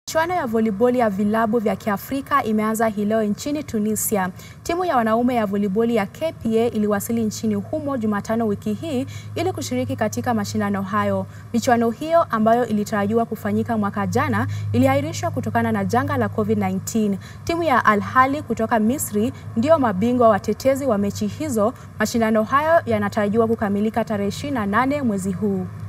Mchuano ya voliboli ya vilabu vya Kiafrika imeanza hii leo nchini Tunisia. Timu ya wanaume ya voliboli ya KPA iliwasili nchini humo Jumatano wiki hii ili kushiriki katika mashindano hayo. Michuano hiyo ambayo ilitarajiwa kufanyika mwaka jana iliahirishwa kutokana na janga la COVID-19. Timu ya Al Ahly kutoka Misri ndio mabingwa watetezi wa mechi hizo. Mashindano hayo yanatarajiwa kukamilika tarehe 28 mwezi huu.